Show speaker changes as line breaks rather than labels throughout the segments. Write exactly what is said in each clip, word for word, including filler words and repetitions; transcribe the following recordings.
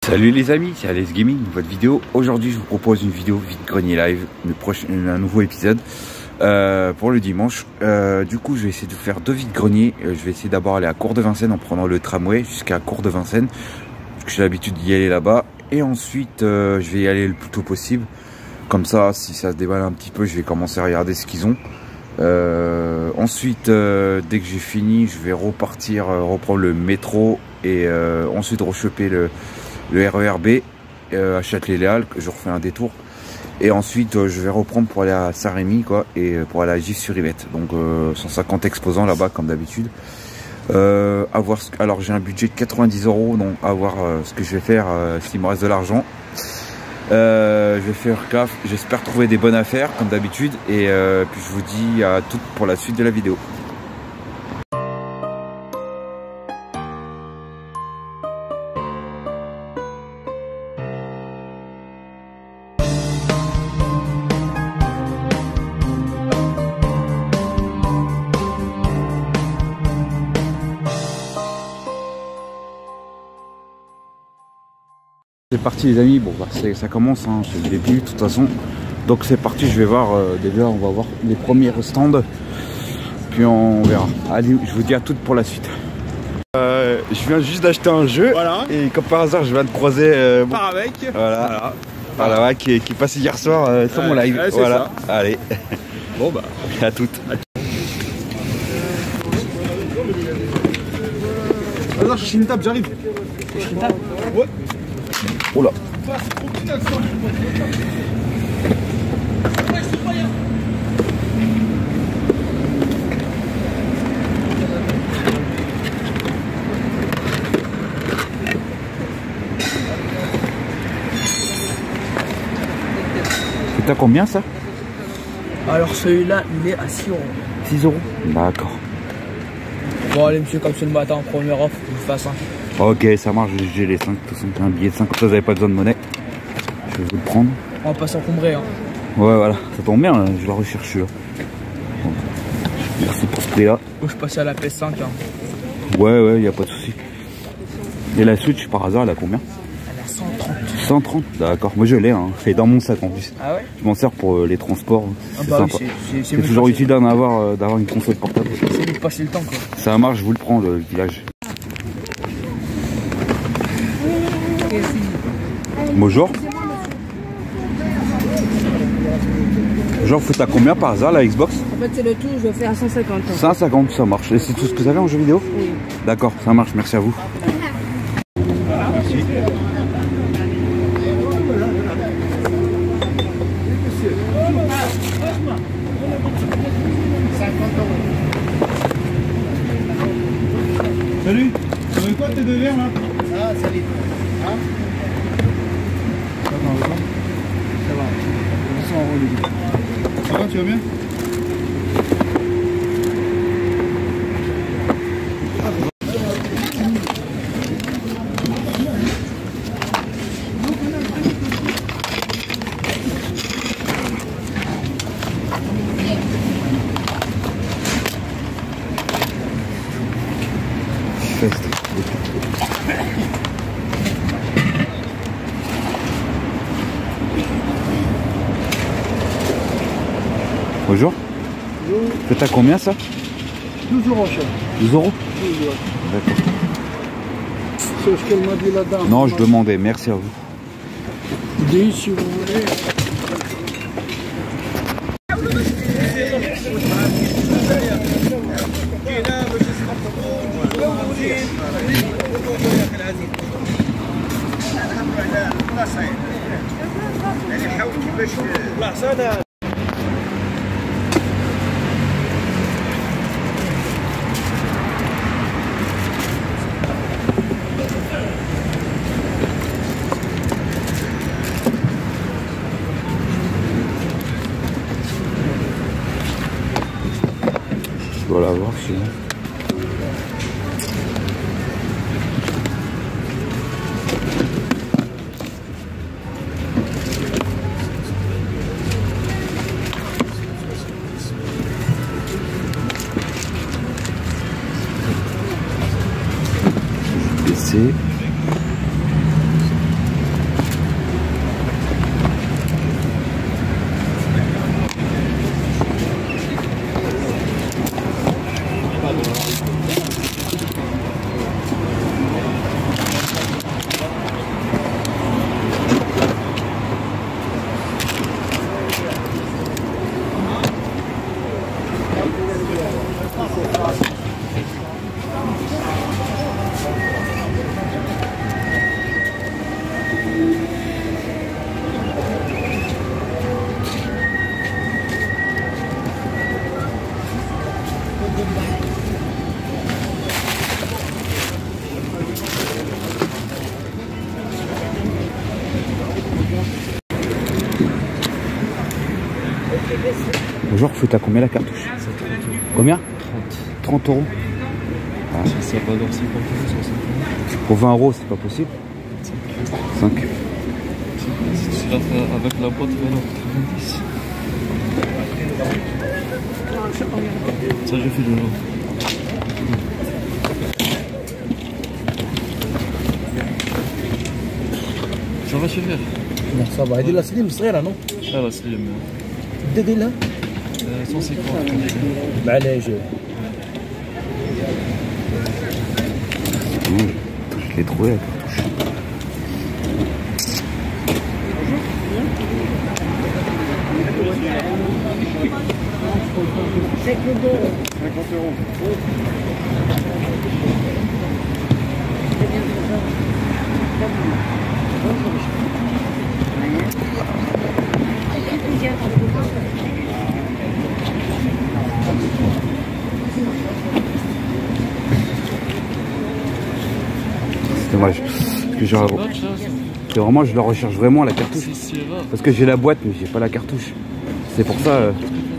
Salut les amis, c'est Alex Gaming, nouvelle vidéo. Aujourd'hui je vous propose une vidéo vide-grenier live, une prochaine, un nouveau épisode euh, pour le dimanche. Euh, du coup je vais essayer de faire deux vide-greniers. Euh, je vais essayer d'abord aller à Cour-de-Vincennes en prenant le tramway jusqu'à Cour-de-Vincennes, parce que j'ai l'habitude d'y aller là-bas. Et ensuite euh, je vais y aller le plus tôt possible. Comme ça, si ça se déballe un petit peu, je vais commencer à regarder ce qu'ils ont. Euh, ensuite, euh, dès que j'ai fini, je vais repartir, euh, reprendre le métro et euh, ensuite rechoper le le R E R B euh, à Châtelet-Léal, que je refais un détour, et ensuite euh, je vais reprendre pour aller à Saint-Rémy, quoi, et euh, pour aller à Gif-sur-Yvette. Donc euh, cent cinquante exposants là-bas comme d'habitude. Euh, à voir ce... alors j'ai un budget de quatre-vingt-dix euros, donc à voir euh, ce que je vais faire euh, s'il me reste de l'argent. Euh, je vais faire gaffe, j'espère trouver des bonnes affaires comme d'habitude, et euh, puis je vous dis à toutes pour la suite de la vidéo. C'est parti les amis, bon bah ça commence, hein, c'est le début de toute façon. Donc c'est parti, je vais voir, euh, déjà on va voir les premiers stands, puis on verra. Allez, je vous dis à toutes pour la suite. Euh, je viens juste d'acheter un jeu, voilà. Et comme par hasard je viens de croiser euh, bon, Paravec, voilà, voilà. Paravec qui, qui est passé hier soir euh, sur ouais, mon live, ouais, voilà, ça. Allez. Bon bah, à toutes.
Alors je suis une table, j'arrive. Je suis une table. Ouais.
Oh là. C'est à combien ça?
Alors celui-là il est à six euros.
six euros. D'accord.
Bon allez monsieur, comme c'est le matin en première offre, je vous fais cinq.
Ok, ça marche, j'ai les cinq, de toute façon, un billet de cinq, comme ça vous n'avez pas besoin de monnaie. Je vais vous le prendre.
On va pas s'encombrer, hein.
Ouais, voilà, ça tombe bien, je la recherche là. Bon. Merci pour ce prix là.
Faut que je passe à la P S cinq, hein.
Ouais, ouais, il n'y a pas de souci. Et la Switch, par hasard, elle a combien?
Elle a cent trente.
cent trente, d'accord, moi je l'ai, hein. C'est dans mon sac en plus.
Ah ouais?
Je m'en sers pour euh, les transports, c'est ah bah sympa. Oui, c'est toujours utile d'en avoir, euh, d'avoir une console portable.
C'est de passer le temps, quoi.
Ça marche, je vous le prends, le village. Bonjour. Genre, vous faites à combien par hasard la Xbox?
En fait, c'est le tout, je vais faire à cent cinquante.
cent cinquante, ça marche. Et c'est tout ce que vous avez en jeu vidéo?
Oui.
D'accord, ça marche, merci à vous. Merci.
Salut, ça veut quoi tes deux verres là? Ah, salut. Hein? Attends, attends. Ça va. Ça va, ça va, tu vas bien?
Bonjour.
Bonjour.
C'est à combien ça?
douze euros cher.
douze euros?
douze euros.
D'accord.
C'est ce qu'elle m'a dit la dame.
Non, je demandais, merci à vous.
Dis si vous voulez.
Je dois l'avoir sinon. baisser. Genre, faut à combien la cartouche? Combien? trente euros. Ah.
Ça va dans cinquante euros, soixante euros.
Pour vingt euros, c'est pas possible. cinq.
Si tu la fais avec la boîte, tu vas dans quatre-vingt-dix. Ça, j'ai fait de l'eau. Ça va chez
Non, ça va. هذه لا سليم صغيرة non?
Ah, la slim.
دي là
cent cinquante.
معليش.
Je l'ai trouvé la cartouche.
cinquante euros.
C'est dommage. Parce que genre, que vraiment, je la recherche vraiment la cartouche. Parce que j'ai la boîte, mais j'ai pas la cartouche. C'est pour ça. Euh...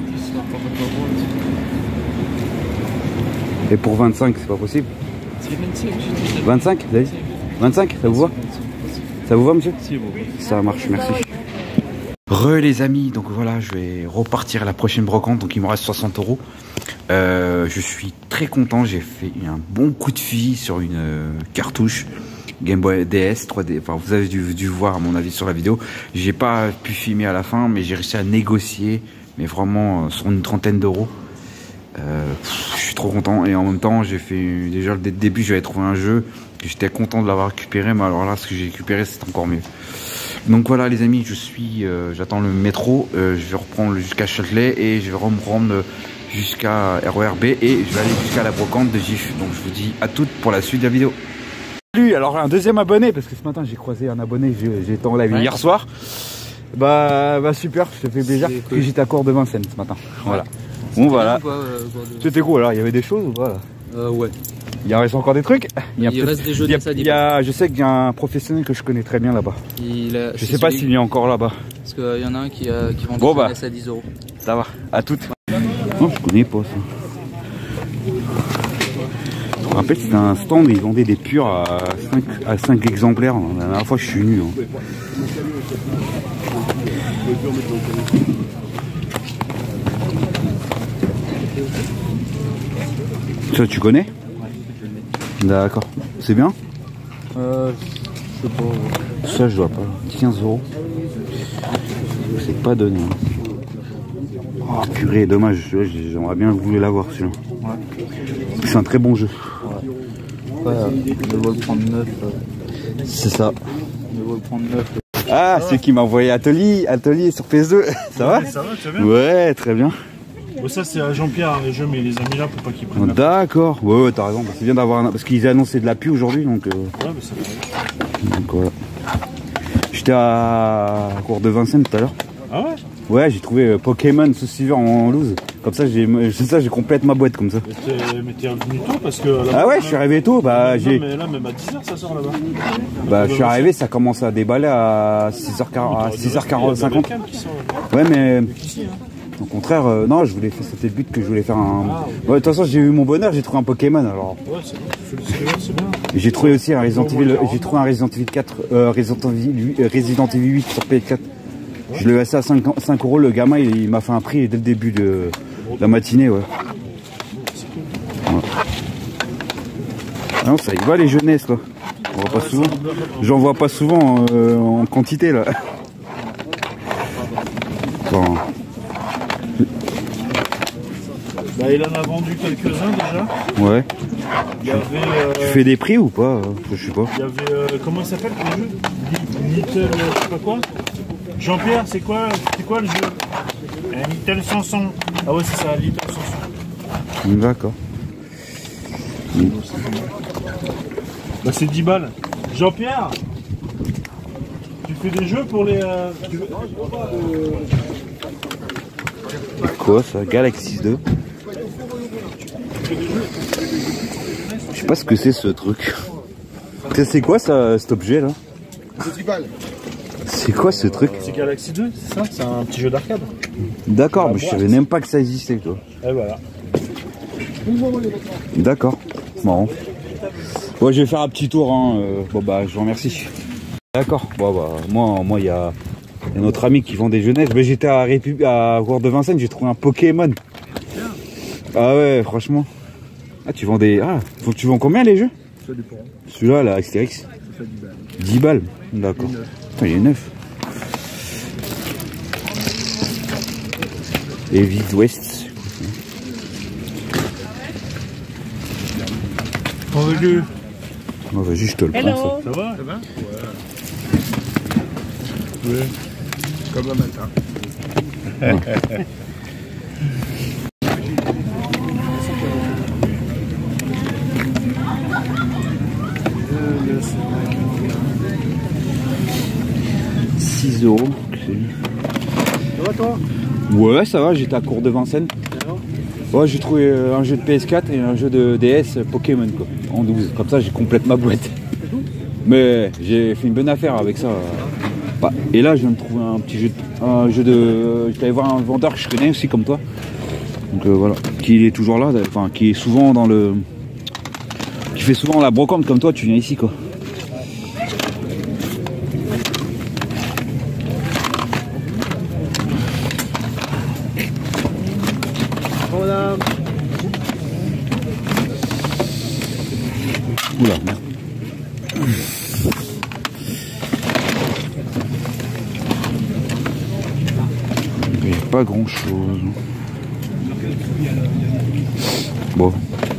Et pour vingt-cinq, c'est pas possible. vingt-cinq, vous avez dit vingt-cinq, ça vous va? Ça vous va, monsieur? Ça marche, merci. Re les amis, donc voilà, je vais repartir à la prochaine brocante, donc il me reste soixante euros. Euh, je suis très content, j'ai fait un bon coup de fusil sur une euh, cartouche Game Boy D S trois D. Enfin, vous avez dû, dû voir à mon avis sur la vidéo. J'ai pas pu filmer à la fin, mais j'ai réussi à négocier, mais vraiment euh, sur une trentaine d'euros. Euh, je suis trop content et en même temps j'ai fait déjà dès le début j'avais trouvé un jeu que j'étais content de l'avoir récupéré, mais alors là ce que j'ai récupéré c'est encore mieux. Donc voilà les amis, je suis euh, j'attends le métro, euh, je vais reprendre jusqu'à Châtelet et je vais me rendre jusqu'à R E R B et je vais aller jusqu'à la brocante de Gif. Donc je vous dis à toutes pour la suite de la vidéo. Salut, alors un deuxième abonné parce que ce matin j'ai croisé un abonné, j'ai été en live ouais. hier soir. Bah, bah super, ça fait plaisir parce que j'étais à Cour de Vincennes ce matin. Voilà. Bon voilà. C'était cool alors, il y avait des choses ou pas?
Euh, ouais.
Il reste encore des trucs.
Il, il reste des jeux
de
ça.
Il y a, je sais qu'il y a un professionnel que je connais très bien là-bas. Je sais pas s'il y est encore là-bas.
Parce qu'il y en a un qui, a, qui vend
bon,
des
bah,
N S à dix euros.
Ça va, à toutes. Non, je connais pas ça. Je me rappelle c'était un stand où ils vendaient des purs à cinq exemplaires. La dernière fois je suis venu. Hein. Ça tu connais? D'accord. C'est bien?
Euh, je sais pas.
Ça je dois pas. quinze euros. C'est pas donné. Hein. Oh purée, dommage. J'aimerais bien voulu l'avoir celui-là. Ouais. C'est un très bon jeu.
Ouais. Ouais, je vais le prendre neuf.
C'est ça.
Je vais le prendre neuf.
Ah, c'est qui m'a envoyé Atelier, Atelier sur P S deux. Ça va?
Ça va, tu vas bien? Ouais,
très bien.
Bon, ça c'est à Jean-Pierre, les jeux, mais il les a mis là pour pas qu'ils prennent.
D'accord, ouais, ouais, t'as raison. C'est bien d'avoir un... parce qu'ils ont annoncé de la pluie aujourd'hui, donc. Euh...
Ouais, mais ça va.
Donc voilà. J'étais à Cour de Vincennes tout à l'heure.
Ah ouais?
Ouais, j'ai trouvé euh, Pokémon Sous-Suiveur en loose. Comme ça, j'ai ça, j'ai complète ma boîte comme ça.
Mais t'es revenu tôt parce que.
Ah ouais, je suis arrivé tôt. Bah, j'ai.
Mais là, même à dix heures, ça sort là-bas.
Bah, je suis arrivé, ça commence à déballer à six heures quarante, six heures cinquante. Ouais, mais. Au contraire, euh, non, je voulais faire, c'était le but que je voulais faire un. Ah, okay. Ouais, de toute façon, j'ai eu mon bonheur, j'ai trouvé un Pokémon alors. Ouais, c'est bon, c'est bien. J'ai trouvé aussi un Resident Evil, j'ai trouvé un Resident Evil quatre, euh, Resident Evil, Resident Evil huit sur P S quatre. Je l'ai laissé à cinq euros, le gamin il, il m'a fait un prix dès le début de la matinée, ouais. Ouais. Non, ça y va les jeunesses quoi. On voit pas souvent. J'en vois pas souvent euh, en quantité là. Bon.
Bah, il en a vendu quelques-uns déjà.
Ouais.
Il y avait, euh...
Tu fais des prix ou pas? Je sais pas.
Il y avait, euh, comment il s'appelle le jeu? Little, je sais pas quoi. Jean-Pierre, c'est quoi, c'est quoi le jeu? Un Little Sanson. Ah ouais, c'est ça, Little Sanson.
D'accord.
Bah, c'est dix balles. Jean-Pierre, tu fais des jeux pour les... Euh... Tu veux...
Quoi ça? Galaxy deux. Je sais pas ce que c'est ce truc. C'est quoi ça, cet objet là?
Festival.
C'est quoi ce truc?
C'est Galaxy deux, c'est ça? C'est un petit jeu d'arcade.
D'accord, mais je savais même pas que ça existait, toi.
Et voilà.
D'accord, marrant. Ouais, je vais faire un petit tour, hein. Euh, bon bah, je vous remercie. D'accord, bon bah, moi, moi, il y a, y a notre ami qui vend des jeux neufs. Mais j'étais à République, à Cour de Vincennes, j'ai trouvé un Pokémon. Ah ouais, franchement. Ah, tu vends des, ah, faut que tu vends combien les jeux? Celui-là, la Astérix. dix balles. D'accord. Il est neuf. Et Vite West.
On veut du.
Oh, vas-y, je te le prends. Ça.
Ça va? Ça va? Ouais. Ouais. Comme un matin. Ouais.
six euros.
Ça va toi?
Ouais, ça va, j'étais à Cour de Vincennes. Ouais, j'ai trouvé un jeu de P S quatre et un jeu de D S Pokémon quoi, en douze. Comme ça, j'ai complète ma boîte. Mais j'ai fait une bonne affaire avec ça. Bah, et là, je viens de trouver un petit jeu de. Un jeu de. J'étais allé voir un vendeur que je connais aussi comme toi. Donc euh, voilà. Qui est toujours là, enfin, qui est souvent dans le. Qui fait souvent la brocante comme toi, tu viens ici quoi.
Voilà.
Oula, merde. Il n'y a pas grand chose. Bon.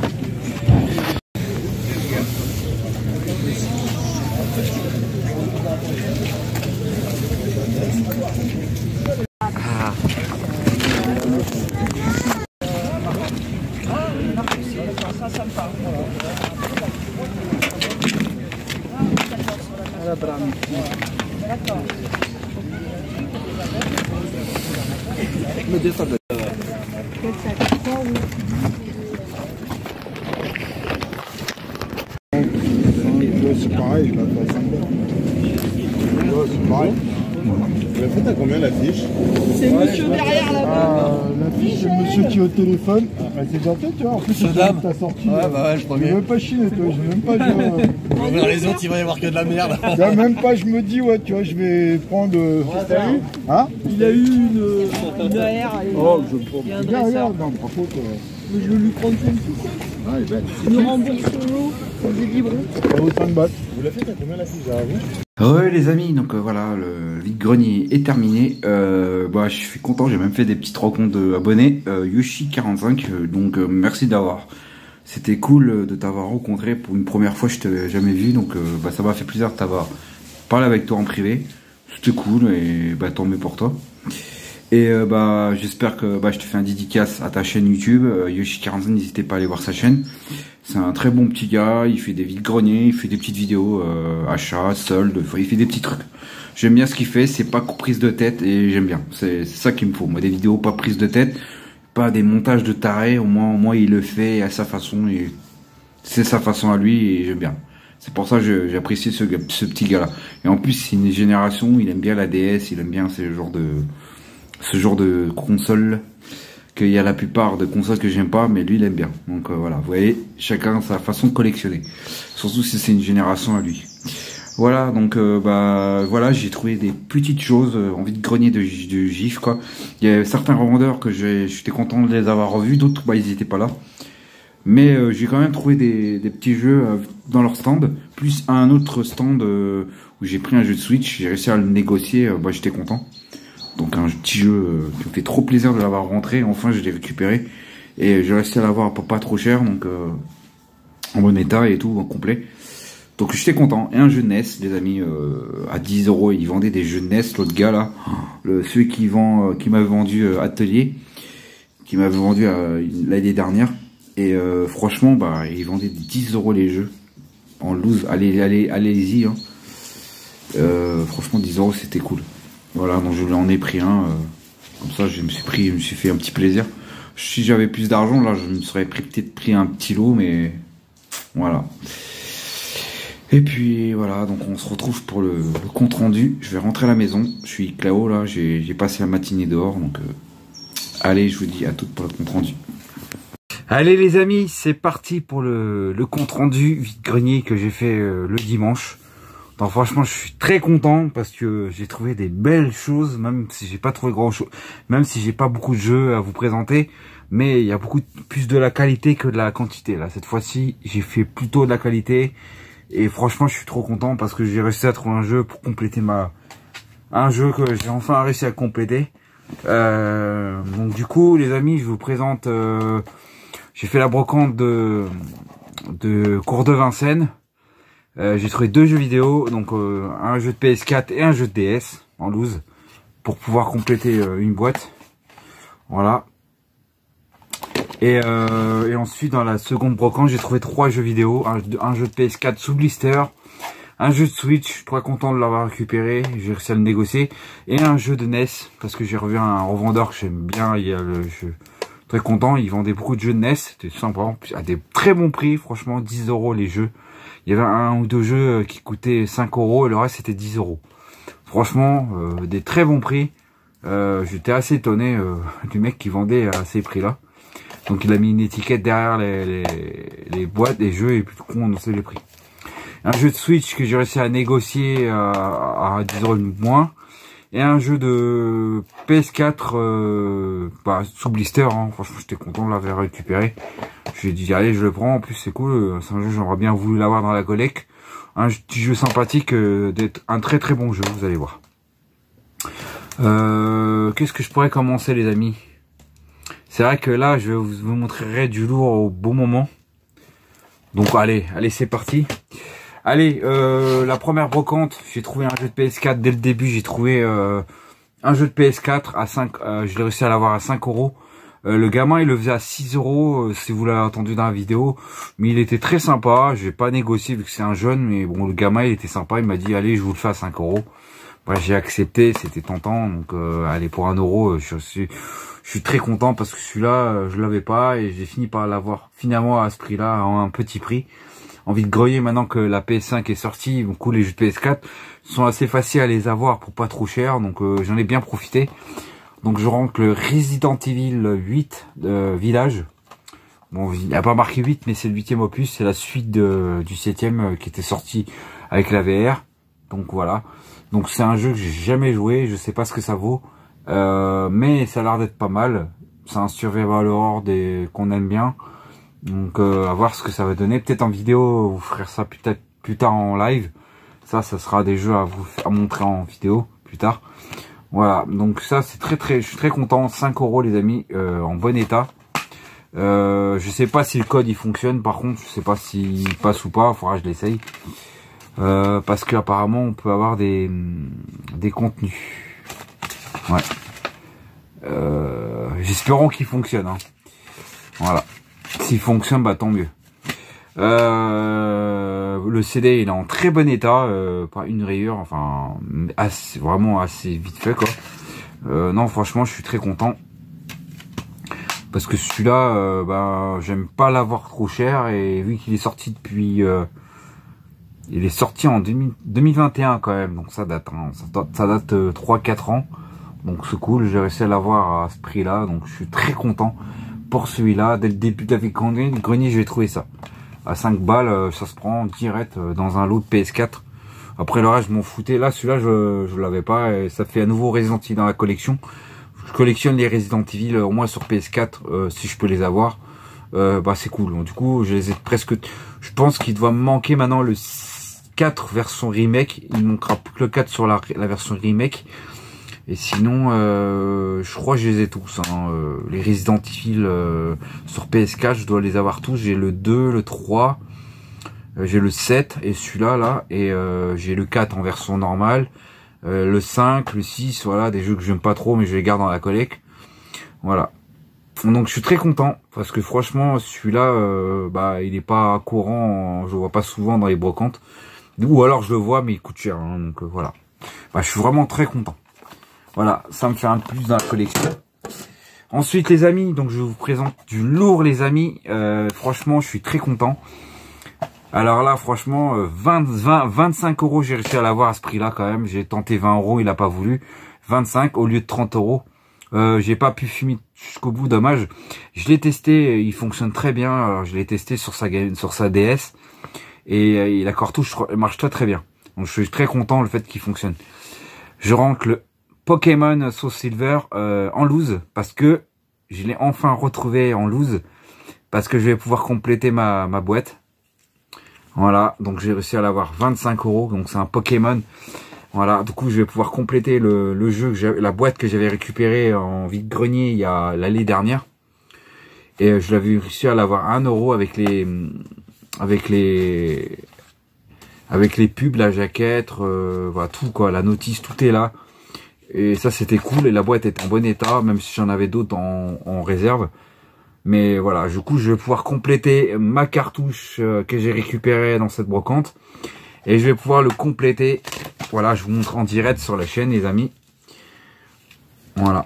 C'est pareil, je la fais c'est pareil. La fait, t'as combien la fiche?
C'est le monsieur derrière là-bas.
Ah, la fiche, c'est le monsieur qui est au téléphone. Ah, c'est déjà fait, tu vois. En plus, c'est
dame.
ta sortie.
Ouais, bah ouais, je crois
J'ai
bien.
même pas chiner, toi. J'ai même pas. Je...
Ouvrir les autres, il va y avoir que de la merde.
Tu vois, même pas, je me dis, ouais, tu vois, je vais prendre. Euh... Hein?
Il a eu une, une A R et
Oh, je me
il y a un
prends. Regarde,
dresseur.
regarde, non, par contre. Euh...
Mais je vais lui prendre tout le tout.
Ah, elle est belle.
Il nous rembourse son lot, on des biberons.
Ça vaut cinq bahts. Vous l'avez fait, t'as combien la fiche?
Ouais les amis, donc euh, voilà, le vide-grenier est terminé. Euh, bah, je suis content, j'ai même fait des petites rencontres d'abonnés. Euh, Yoshi quarante-cinq, euh, donc euh, merci d'avoir. C'était cool de t'avoir rencontré pour une première fois, je t'avais jamais vu, donc euh, bah, ça m'a fait plaisir de t'avoir parlé avec toi en privé. C'était cool et bah tant mieux pour toi. Et euh, bah j'espère que bah, je te fais un dédicace à ta chaîne YouTube, euh, Yoshi quarante-cinq, n'hésitez pas à aller voir sa chaîne. C'est un très bon petit gars, il fait des vide-greniers, il fait des petites vidéos euh, achats, soldes, il fait des petits trucs. J'aime bien ce qu'il fait, c'est pas prise de tête et j'aime bien. C'est ça qu'il me faut, moi des vidéos pas prise de tête, pas des montages de taré, au moins, au moins il le fait à sa façon et c'est sa façon à lui et j'aime bien. C'est pour ça que j'ai apprécié ce, ce petit gars là. Et en plus c'est une génération, il aime bien la D S, il aime bien ce genre de ce genre de console. Qu'il y a la plupart de consoles que j'aime pas, mais lui il aime bien. Donc euh, voilà, vous voyez, chacun sa façon de collectionner. Surtout si c'est une génération à lui. Voilà, donc euh, bah voilà, j'ai trouvé des petites choses euh, en vide-grenier de, de GIF quoi. Il y a certains revendeurs que j'étais content de les avoir revus, d'autres bah ils étaient pas là. Mais euh, j'ai quand même trouvé des, des petits jeux euh, dans leur stand, plus un autre stand euh, où j'ai pris un jeu de Switch, j'ai réussi à le négocier, euh, bah j'étais content. Donc un petit jeu euh, qui me fait trop plaisir de l'avoir rentré, enfin je l'ai récupéré et j'ai réussi à l'avoir pour pas trop cher, donc euh, en bon état et tout, en complet. Donc j'étais content. Et un jeu de N E S, les amis, euh, à dix euros, ils vendaient des jeux de N E S, l'autre gars là, le, celui qui vend, euh, qui m'avait vendu euh, Atelier, qui m'avait vendu euh, l'année dernière, et euh, franchement, bah il vendait dix euros les jeux, en loose, allez, allez, allez-y, hein. euh, franchement dix euros c'était cool. Voilà, donc je lui en ai pris un, euh, comme ça je me suis pris, je me suis fait un petit plaisir. Si j'avais plus d'argent, là je me serais peut-être pris un petit lot, mais voilà. Et puis voilà, donc on se retrouve pour le, le compte rendu. Je vais rentrer à la maison. Je suis K O là, j'ai passé la matinée dehors. Donc euh, allez, je vous dis à toutes pour le compte rendu. Allez les amis, c'est parti pour le, le compte rendu vide-grenier que j'ai fait euh, le dimanche. Donc franchement, je suis très content parce que j'ai trouvé des belles choses, même si j'ai pas trouvé grand chose, même si j'ai pas beaucoup de jeux à vous présenter, mais il y a beaucoup plus de la qualité que de la quantité. Là, cette fois-ci, j'ai fait plutôt de la qualité et franchement, je suis trop content parce que j'ai réussi à trouver un jeu pour compléter ma, un jeu que j'ai enfin réussi à compléter. Euh, donc du coup, les amis, je vous présente. Euh, j'ai fait la brocante de de Cours de Vincennes. Euh, j'ai trouvé deux jeux vidéo, donc euh, un jeu de P S quatre et un jeu de D S en loose pour pouvoir compléter euh, une boîte. Voilà. Et, euh, et ensuite dans la seconde brocante, j'ai trouvé trois jeux vidéo, un, un jeu de P S quatre sous blister, un jeu de Switch, je suis très content de l'avoir récupéré, j'ai réussi à le négocier, et un jeu de N E S parce que j'ai revu un revendeur que j'aime bien, il y a le jeu. Très content, ils vendaient beaucoup de jeux de N E S, c'était sympa, à des très bons prix, franchement dix euros les jeux. Il y avait un ou deux jeux qui coûtaient cinq euros et le reste c'était dix euros. Franchement, euh, des très bons prix. Euh, J'étais assez étonné euh, du mec qui vendait à ces prix-là. Donc il a mis une étiquette derrière les, les, les boîtes des jeux et puis du coup on sait les prix. Un jeu de Switch que j'ai réussi à négocier à, à dix euros de moins. Et un jeu de P S quatre euh, bah, sous blister, hein. Franchement j'étais content de l'avoir récupéré. J'ai dit allez je le prends, en plus c'est cool, c'est un jeu j'aurais bien voulu l'avoir dans la collecte. Un petit jeu sympathique, euh, d'être un très très bon jeu, vous allez voir. Euh, Qu'est-ce que je pourrais commencer les amis? C'est vrai que là je vous, vous montrerai du lourd au bon moment. Donc allez, allez c'est parti. Allez, euh, la première brocante, j'ai trouvé un jeu de P S quatre. Dès le début, j'ai trouvé euh, un jeu de P S quatre à cinq, euh, je l'ai réussi à l'avoir à cinq euros. Euh, le gamin, il le faisait à six euros, euh, si vous l'avez entendu dans la vidéo. Mais il était très sympa, je vais pas négocier vu que c'est un jeune, mais bon, le gamin, il était sympa, il m'a dit, allez, je vous le fais à cinq euros. Bref, j'ai accepté, c'était tentant, donc euh, allez, pour un euro, je suis, je suis très content parce que celui-là, euh, je l'avais pas et j'ai fini par l'avoir finalement à ce prix-là, à un petit prix. Envie de grogner maintenant que la P S cinq est sortie. Du coup, les jeux de P S quatre sont assez faciles à les avoir pour pas trop cher. Donc, euh, j'en ai bien profité. Donc, je rentre le Resident Evil huit euh, Village. Bon, il n'y a pas marqué huit, mais c'est le huitième opus. C'est la suite de, du septième euh, qui était sorti avec la V R. Donc, voilà. Donc, c'est un jeu que j'ai jamais joué. Je sais pas ce que ça vaut. Euh, mais ça a l'air d'être pas mal. C'est un survival horror des... qu'on aime bien. Donc euh, à voir ce que ça va donner. Peut-être en vidéo, vous ferez ça peut-être plus tard en live. Ça, ça sera des jeux à vous à montrer en vidéo plus tard. Voilà, donc ça c'est très très, je suis très content. cinq euros les amis, euh, en bon état. Euh, je sais pas si le code il fonctionne. Par contre, je sais pas s'il passe ou pas. Il faudra que je l'essaye. Euh, parce qu'apparemment on peut avoir des des contenus. Ouais. Euh, J'espérons qu'il fonctionne. Hein. Voilà. S'il fonctionne, bah tant mieux. Euh, le C D il est en très bon état, euh, pas une rayure, enfin assez, vraiment assez vite fait quoi. Euh, non franchement je suis très content parce que celui-là, euh, bah j'aime pas l'avoir trop cher et vu qu'il est sorti depuis, euh, il est sorti en deux mille vingt et un quand même, donc ça date, hein, ça date, ça date euh, trois quatre ans, donc c'est cool, j'ai réussi à l'avoir à ce prix-là, donc je suis très content. Pour celui-là, dès le début de la grenier, le grenier, je vais trouver ça. À cinq balles, ça se prend direct dans un lot de P S quatre. Après le reste, je m'en foutais. Là, celui-là, je je l'avais pas. Et ça fait à nouveau Resident Evil dans la collection. Je collectionne les Resident Evil, au moins sur P S quatre, euh, si je peux les avoir. Euh, bah c'est cool. Du coup, je les ai presque... Je pense qu'il doit me manquer maintenant le quatre version remake. Il ne manquera plus que le quatre sur la, la version remake. Et sinon, euh, je crois que je les ai tous. Hein. Euh, les Resident Evil euh, sur P S quatre, je dois les avoir tous. J'ai le deux, le trois, euh, j'ai le sept et celui-là, là. Et euh, j'ai le quatre en version normale. Euh, le cinq, le six, voilà, des jeux que j'aime pas trop, mais je les garde dans la collecte. Voilà. Donc je suis très content, parce que franchement, celui-là, euh, bah, il est pas courant, je le vois pas souvent dans les brocantes. Ou alors je le vois, mais il coûte cher. Hein, donc euh, voilà. Bah, je suis vraiment très content. Voilà, ça me fait un plus dans la collection. Ensuite les amis, donc je vous présente du lourd les amis. Euh, franchement, je suis très content. Alors là, franchement, vingt, vingt, vingt-cinq euros, j'ai réussi à l'avoir à ce prix-là quand même. J'ai tenté vingt euros, il a pas voulu. vingt-cinq au lieu de trente euros. Euh, j'ai pas pu fumer jusqu'au bout, dommage. Je l'ai testé, il fonctionne très bien. Alors, je l'ai testé sur sa sur sa D S et, et la cartouche marche très très bien. Donc je suis très content le fait qu'il fonctionne. Je rentre le Pokémon Soul Silver euh, en loose parce que je l'ai enfin retrouvé en loose parce que je vais pouvoir compléter ma ma boîte. Voilà, donc j'ai réussi à l'avoir vingt-cinq euros. Donc c'est un Pokémon. Voilà, du coup je vais pouvoir compléter le, le jeu, que la boîte que j'avais récupérée en vide-grenier il y a l'année dernière. Et je l'avais réussi à l'avoir à un euro avec les avec les avec les pubs, la jaquette, euh, voilà tout quoi, la notice, tout est là. Et ça c'était cool et la boîte est en bon état, même si j'en avais d'autres en, en réserve. Mais voilà, du coup je vais pouvoir compléter ma cartouche euh, que j'ai récupérée dans cette brocante. Et je vais pouvoir le compléter. Voilà, je vous montre en direct sur la chaîne, les amis. Voilà.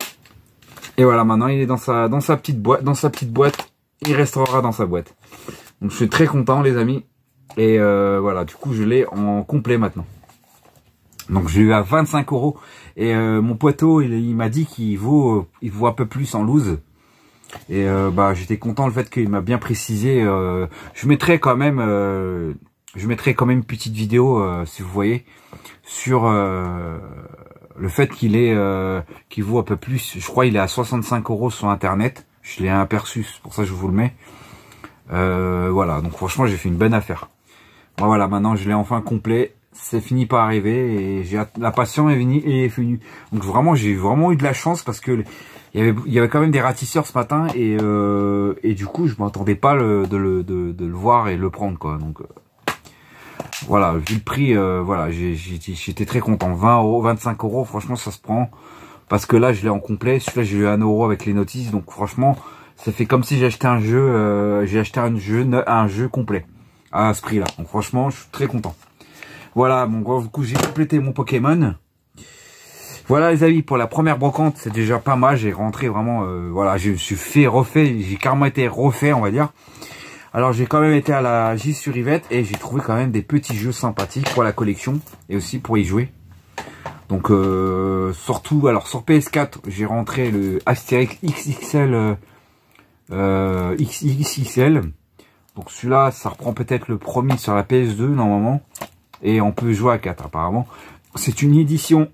Et voilà, maintenant il est dans sa dans sa petite boîte, dans sa petite boîte. Il restera dans sa boîte. Donc je suis très content, les amis. Et euh, voilà, du coup je l'ai en complet maintenant. Donc je l'ai eu à vingt-cinq euros. Et euh, mon poteau, il, il m'a dit qu'il vaut, il vaut un peu plus en loose. Et euh, bah j'étais content le fait qu'il m'a bien précisé. Euh, je mettrai quand même. Euh, Je mettrai quand même une petite vidéo, euh, si vous voyez, sur euh, le fait qu'il est, euh, qu'il vaut un peu plus. Je crois qu'il est à soixante-cinq euros sur internet. Je l'ai aperçu, c'est pour ça que je vous le mets. Euh, voilà, donc franchement, j'ai fait une bonne affaire. Bon, voilà, maintenant je l'ai enfin complet. C'est fini par arriver et j'ai la patience est venue et est venue. Donc vraiment, j'ai vraiment eu de la chance parce que il y avait, il y avait quand même des ratisseurs ce matin et euh, et du coup, je m'attendais pas le, de le de, de le voir et le prendre quoi. Donc euh, voilà, vu le prix, euh, voilà, j'étais très content. vingt euros, vingt-cinq euros, franchement, ça se prend. Parce que là, je l'ai en complet. Celui-là, j'ai eu un euro avec les notices. Donc, franchement, ça fait comme si j'ai acheté un jeu, euh, j'ai acheté un jeu, un jeu complet à ce prix-là. Donc, franchement, je suis très content. Voilà, bon, du coup, j'ai complété mon Pokémon. Voilà, les amis, pour la première brocante, c'est déjà pas mal. J'ai rentré vraiment, euh, voilà, je me suis fait refait, j'ai carrément été refait, on va dire. Alors j'ai quand même été à la J sur Yvette et j'ai trouvé quand même des petits jeux sympathiques pour la collection et aussi pour y jouer. Donc euh, surtout, alors sur P S quatre, j'ai rentré le Astérix X X L euh, X X L. Donc celui-là, ça reprend peut-être le premier sur la P S deux normalement. Et on peut jouer à quatre apparemment. C'est une édition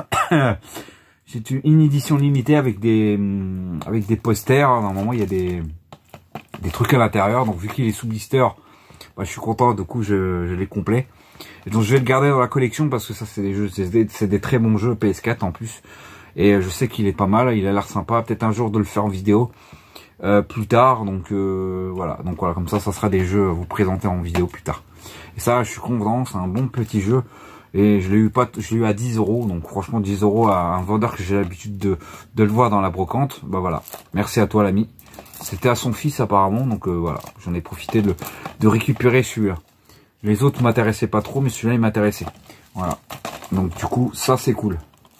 c'est une édition limitée avec des avec des posters. Normalement il y a des des trucs à l'intérieur, donc vu qu'il est sous blister, bah, je suis content, du coup je, je l'ai complet. Et donc je vais le garder dans la collection parce que ça c'est des jeux, c'est des, des très bons jeux P S quatre en plus. Et je sais qu'il est pas mal, il a l'air sympa, peut-être un jour de le faire en vidéo euh, plus tard. Donc euh, voilà, donc voilà, comme ça ça sera des jeux à vous présenter en vidéo plus tard. Et ça je suis content, c'est un bon petit jeu. Et je l'ai eu pas, je l'ai eu à dix euros, donc franchement dix euros à un vendeur que j'ai l'habitude de, de le voir dans la brocante. Bah voilà, merci à toi l'ami. C'était à son fils apparemment, donc euh, voilà, j'en ai profité de, de récupérer celui-là. Les autres m'intéressaient pas trop, mais celui-là il m'intéressait. Voilà, donc du coup ça c'est cool.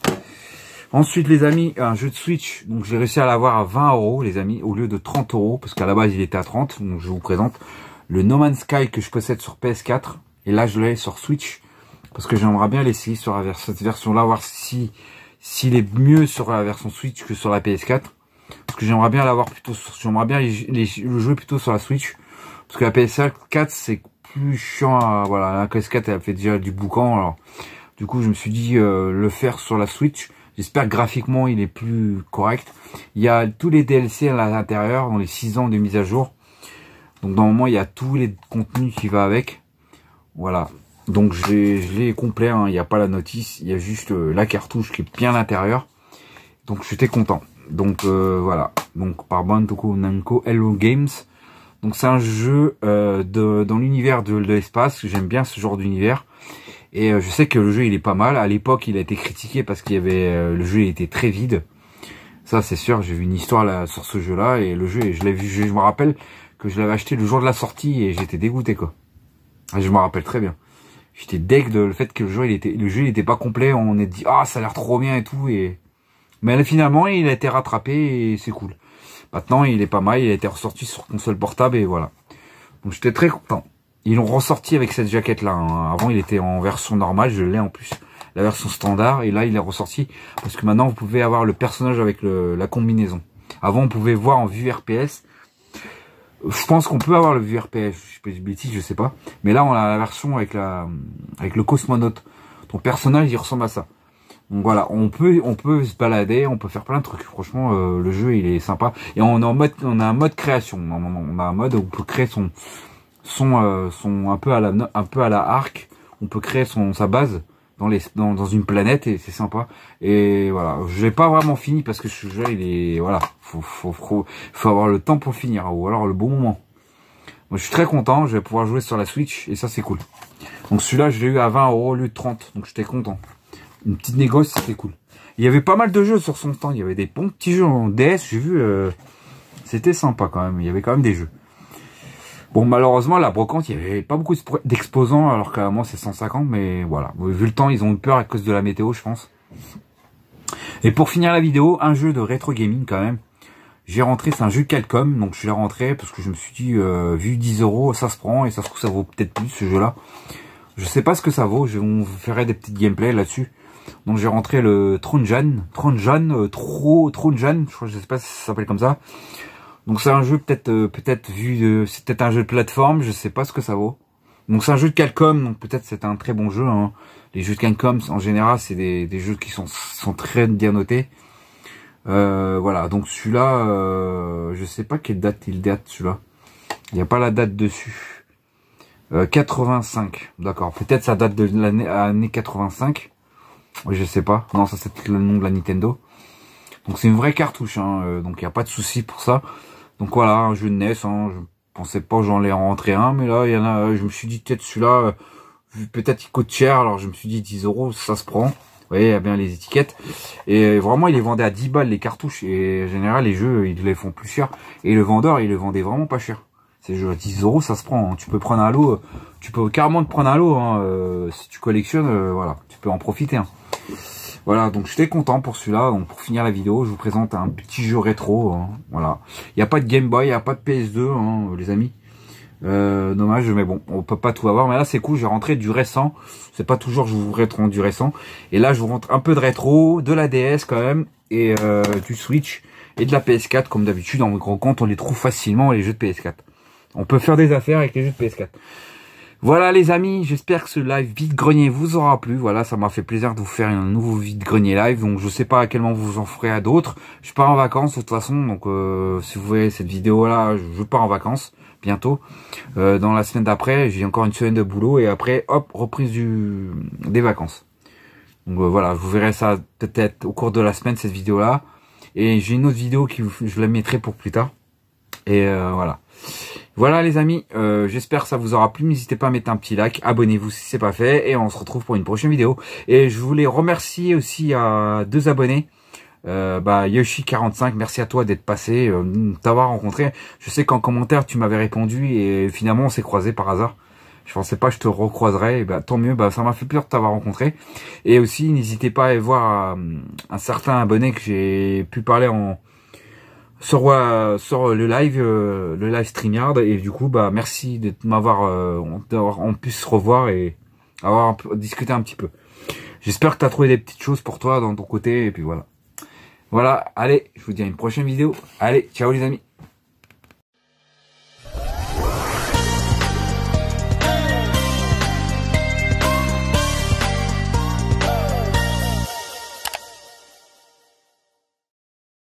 Ensuite les amis, un jeu de Switch, donc j'ai réussi à l'avoir à vingt euros les amis, au lieu de trente euros, parce qu'à la base il était à trente, donc je vous présente le No Man's Sky que je possède sur P S quatre, et là je l'ai sur Switch, parce que j'aimerais bien l'essayer sur la, cette version-là, voir si s'il est mieux sur la version Switch que sur la P S quatre. Parce que j'aimerais bien l'avoir plutôt, j'aimerais bien les, les, le jouer plutôt sur la Switch. Parce que la P S quatre c'est plus chiant à, voilà, la P S quatre elle fait déjà du boucan. Alors, du coup, je me suis dit euh, le faire sur la Switch. J'espère que graphiquement il est plus correct. Il y a tous les D L C à l'intérieur, dans les six ans de mise à jour. Donc normalement il y a tous les contenus qui va avec. Voilà. Donc je l'ai complet, hein. Il n'y a pas la notice, il y a juste euh, la cartouche qui est bien à l'intérieur. Donc j'étais content. Donc euh, voilà, donc par Bandai Namco Hello Games. Donc c'est un jeu euh, de, dans l'univers de, de l'espace. J'aime bien ce genre d'univers. Et euh, je sais que le jeu il est pas mal. À l'époque il a été critiqué parce qu'il y avait euh, le jeu il était très vide. Ça c'est sûr, j'ai vu une histoire là sur ce jeu là et le jeu, je l'ai vu, je, je me rappelle que je l'avais acheté le jour de la sortie et j'étais dégoûté quoi. Et je me rappelle très bien. J'étais deg de le fait que le jeu il était, le jeu il était pas complet. On est dit ah ça a l'air trop bien et tout et mais finalement, il a été rattrapé et c'est cool. Maintenant, il est pas mal, il a été ressorti sur console portable et voilà. Donc j'étais très content. ils l'ont ressorti avec cette jaquette là. Hein. Avant il était en version normale, je l'ai en plus. La version standard, et là il est ressorti parce que maintenant vous pouvez avoir le personnage avec le, la combinaison. Avant on pouvait voir en vue R P S. Je pense qu'on peut avoir le vue R P S, je sais pas de bêtises, je sais pas. Mais là on a la version avec la avec le cosmonaute. Ton personnage il ressemble à ça. Donc voilà, on peut on peut se balader, on peut faire plein de trucs. Franchement euh, le jeu il est sympa. Et on est en mode on a un mode création. On a un mode où on peut créer son son euh, son un peu à la un peu à la Ark. On peut créer son sa base. Dans, les, dans, dans une planète et c'est sympa. Et voilà, je l'ai pas vraiment fini parce que ce jeu il est voilà, faut, faut, faut, faut avoir le temps pour finir ou alors le bon moment. Moi je suis très content, je vais pouvoir jouer sur la Switch et ça c'est cool. Donc celui-là je l'ai eu à vingt euros au lieu de trente, donc j'étais content. Une petite négoce, c'était cool. Il y avait pas mal de jeux sur son stand, il y avait des bons petits jeux en D S, j'ai vu, euh, c'était sympa quand même, il y avait quand même des jeux. Bon, malheureusement, la brocante, il n'y avait pas beaucoup d'exposants, alors qu'à moi, c'est cent cinquante, mais voilà. Vu le temps, ils ont eu peur à cause de la météo, je pense. Et pour finir la vidéo, un jeu de rétro gaming, quand même. J'ai rentré, c'est un jeu Capcom, donc je l'ai rentré, parce que je me suis dit, euh, vu dix euros, ça se prend, et ça se trouve, ça vaut peut-être plus, ce jeu-là. Je sais pas ce que ça vaut, je vous ferai des petites gameplays là-dessus. Donc j'ai rentré le Tronjan, Tronjan, euh, Tro, Tronjan, je crois, je sais pas si ça s'appelle comme ça. Donc c'est un jeu peut-être euh, peut-être vu de c'est peut-être un jeu de plateforme, je sais pas ce que ça vaut. Donc c'est un jeu de Capcom, donc peut-être c'est un très bon jeu. Hein. Les jeux de Capcom en général c'est des, des jeux qui sont sont très bien notés. Euh, voilà, donc celui-là, euh, je sais pas quelle date il date celui-là. Il n'y a pas la date dessus. Euh, quatre-vingt-cinq, d'accord. Peut-être ça date de l'année année quatre-vingt-cinq. Oui, je sais pas. Non, ça c'est le nom de la Nintendo. Donc c'est une vraie cartouche, hein, euh, donc il n'y a pas de souci pour ça. Donc voilà, un jeu de N E S, hein, je pensais pas que j'en allais rentré un, mais là, il y en a, je me suis dit peut-être celui-là, euh, peut-être il coûte cher, alors je me suis dit dix euros, ça se prend. Vous voyez, il y a bien les étiquettes. Et vraiment, il les vendait à dix balles les cartouches, et en général, les jeux, ils les font plus cher. Et le vendeur, il les vendait vraiment pas cher. Ces jeux à dix euros, ça se prend, hein. Tu peux prendre un lot, tu peux carrément te prendre un lot, hein, euh, si tu collectionnes, euh, voilà, tu peux en profiter, hein. Voilà, donc j'étais content pour celui-là. Donc pour finir la vidéo, je vous présente un petit jeu rétro. Hein, voilà, il n'y a pas de Game Boy, il n'y a pas de P S deux, hein, les amis. Euh, dommage, mais bon, on peut pas tout avoir. Mais là, c'est cool. J'ai rentré du récent. C'est pas toujours je vous rétro du récent. Et là, je vous rentre un peu de rétro, de la D S quand même, et euh, du Switch et de la P S quatre comme d'habitude. En gros compte, on les trouve facilement les jeux de P S quatre. On peut faire des affaires avec les jeux de P S quatre. Voilà les amis, j'espère que ce live vide-grenier vous aura plu. Voilà, ça m'a fait plaisir de vous faire un nouveau vide-grenier live. Donc je sais pas à quel moment vous en ferez à d'autres. Je pars en vacances de toute façon. Donc euh, si vous voyez cette vidéo là, je pars en vacances bientôt. Euh, dans la semaine d'après, j'ai encore une semaine de boulot. Et après, hop, reprise du des vacances. Donc euh, voilà, vous verrez ça peut-être au cours de la semaine, cette vidéo là. Et j'ai une autre vidéo qui je la mettrai pour plus tard. Et euh, voilà. Voilà les amis, euh, j'espère que ça vous aura plu. N'hésitez pas à mettre un petit like, abonnez-vous si c'est pas fait, et on se retrouve pour une prochaine vidéo. Et je voulais remercier aussi à deux abonnés, euh, bah Yoshi quarante-cinq, merci à toi d'être passé, euh, t'avoir rencontré. Je sais qu'en commentaire tu m'avais répondu et finalement on s'est croisé par hasard. Je pensais pas que je te recroiserais, et bah tant mieux, bah ça m'a fait plaisir de t'avoir rencontré. Et aussi n'hésitez pas à aller voir euh, un certain abonné que j'ai pu parler en sur euh, sur le live euh, le live StreamYard, et du coup bah merci de m'avoir euh, d'avoir on puisse se revoir et avoir un peu, discuté un petit peu. J'espère que tu as trouvé des petites choses pour toi dans ton côté, et puis voilà. Voilà, allez, je vous dis à une prochaine vidéo. Allez, ciao les amis.